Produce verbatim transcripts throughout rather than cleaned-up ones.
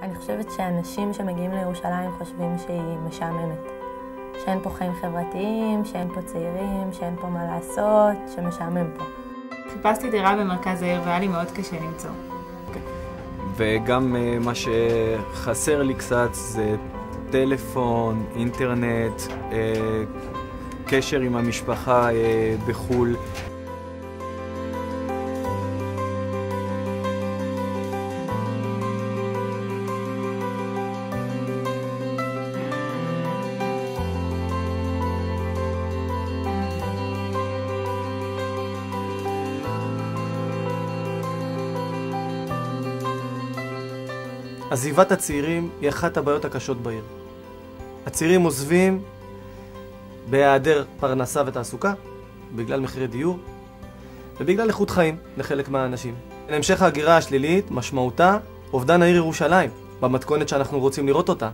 אני חושבת שאנשים שמגיעים לירושלים חושבים שהיא משעממת. שאין פה חיים חברתיים, שאין פה צעירים, שאין פה מה לעשות, שמשעמם פה. חיפשתי דירה במרכז העיר והיה לי מאוד קשה למצוא. וגם מה שחסר לי קצת זה טלפון, אינטרנט, קשר עם המשפחה בחול. עזיבת הצעירים היא אחת הבעיות הקשות בעיר. הצעירים עוזבים בהיעדר פרנסה ותעסוקה, בגלל מחירי דיור, ובגלל איכות חיים לחלק מהאנשים. להמשך ההגירה השלילית משמעותה אובדן העיר ירושלים, במתכונת שאנחנו רוצים לראות אותה.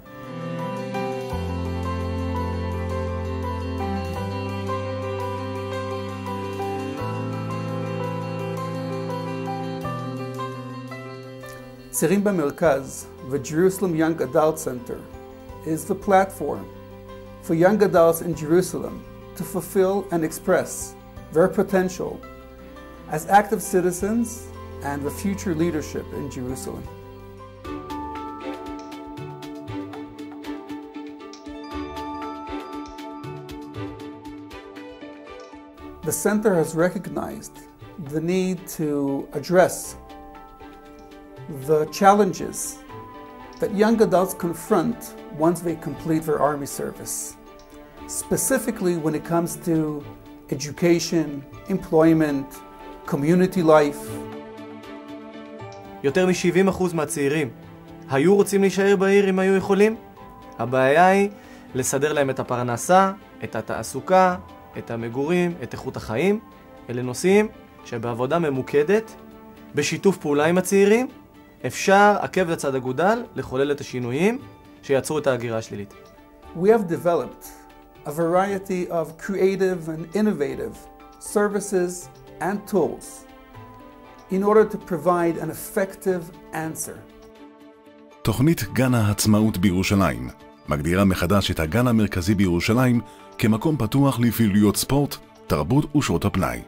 צעירים במרכז, the Jerusalem Young Adult Center, is the platform for young adults in Jerusalem to fulfill and express their potential as active citizens and the future leadership in Jerusalem. The center has recognized the need to address the challenges that young adults confront once they complete their army service, specifically when it comes to education, employment, community life. יותר מ-שבעים אחוז מהצעירים היו רוצים להישאר בעיר אם היו יכולים. הבעיה היא לסדר להם את הפרנסה, את התעסוקה, את המגורים, את איכות החיים. אלה נושאים שבעבודה ממוקדת, בשיתוף פעולה עם הצעירים, אפשר עקב לצד אגודל לחולל את השינויים שיצרו את ההגירה השלילית. We have developed a variety of creative and innovative services and tools in order to provide an effective answer. תוכנית גן העצמאות בירושלים מגדירה מחדש את הגן המרכזי בירושלים כמקום פתוח לפעילויות ספורט, תרבות ושעות הפנאי.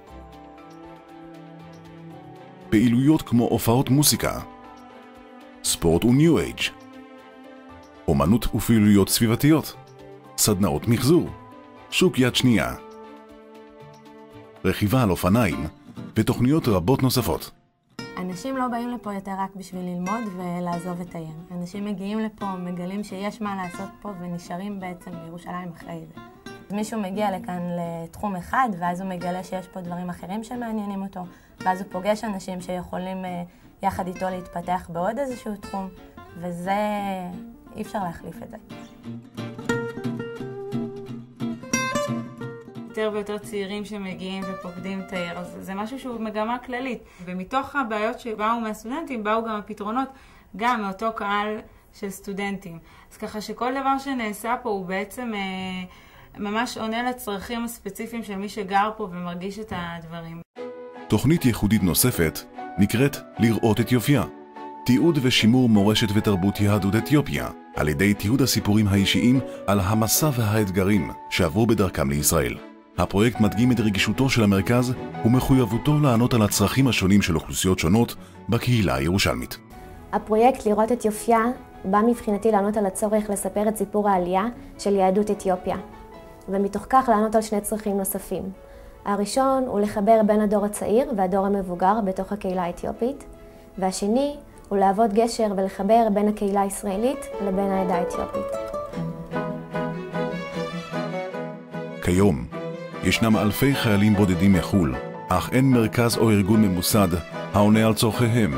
פעילויות כמו הופעות מוסיקה, ספורט וניו אייג', אומנות ופעילויות סביבתיות, סדנאות מחזור, שוק יד שנייה, רכיבה על אופניים ותוכניות רבות נוספות. אנשים לא באים לפה יותר רק בשביל ללמוד ולעזוב את העיר. אנשים מגיעים לפה, מגלים שיש מה לעשות פה ונשארים בעצם בירושלים אחרי זה. מישהו מגיע לכאן לתחום אחד ואז הוא מגלה שיש פה דברים אחרים שמעניינים אותו, ואז הוא פוגש אנשים שיכולים יחד איתו להתפתח בעוד איזשהו תחום, וזה אי אפשר להחליף את זה. יותר ויותר צעירים שמגיעים ופוקדים את העיר, אז זה משהו שהוא מגמה כללית. ומתוך הבעיות שבאו מהסטודנטים, באו גם הפתרונות, גם מאותו קהל של סטודנטים. אז ככה שכל דבר שנעשה פה הוא בעצם אה, ממש עונה לצרכים הספציפיים של מי שגר פה ומרגיש את הדברים. תוכנית ייחודית נוספת נקראת לראות את יופיה. תיעוד ושימור מורשת ותרבות יהדות אתיופיה, על ידי תיעוד הסיפורים האישיים על המסע והאתגרים שעברו בדרכם לישראל. הפרויקט מדגים את רגישותו של המרכז ומחויבותו לענות על הצרכים השונים של אוכלוסיות שונות בקהילה הירושלמית. הפרויקט לראות את יופיה בא מבחינתי לענות על הצורך לספר את סיפור העלייה של יהדות אתיופיה, ומתוך כך לענות על שני צרכים נוספים. הראשון הוא לחבר בין הדור הצעיר והדור המבוגר בתוך הקהילה האתיופית, והשני הוא לעבוד גשר ולחבר בין הקהילה הישראלית לבין העדה האתיופית. כיום ישנם אלפי חיילים בודדים מחו"ל, אך אין מרכז או ארגון ממוסד העונה על צורכיהם.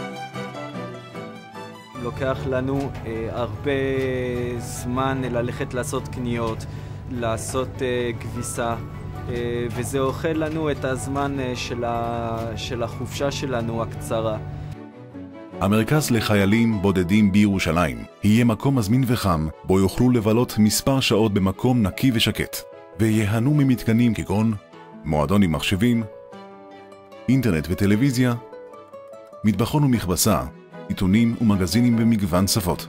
לוקח לנו אה, הרבה זמן ללכת לעשות קניות, לעשות אה, כביסה, אה, וזה אוכל לנו את הזמן אה, של, ה, של החופשה שלנו הקצרה. המרכז לחיילים בודדים בירושלים יהיה מקום מזמין וחם, בו יוכלו לבלות מספר שעות במקום נקי ושקט, ויהנו ממתקנים כגון מועדון עם מחשבים, אינטרנט וטלוויזיה, מטבחון ומכבסה, עיתונים ומגזינים במגוון שפות.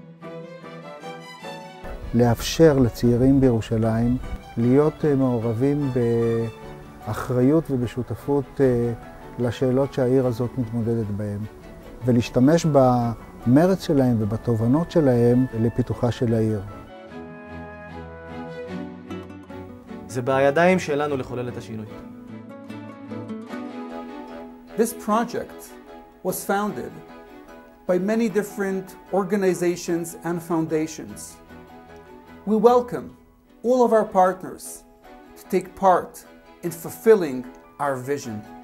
לאפשר לצעירים בירושלים להיות מעורבים באחריות ובשותפות לשאלות שהעיר הזאת מתמודדת בהן, ולהשתמש במרץ שלהם ובתובנות שלהם לפיתוחה של העיר. זה בידיים שלנו לחולל את השינוי. This project was founded by many different organizations and foundations. We welcome all of our partners to take part in fulfilling our vision.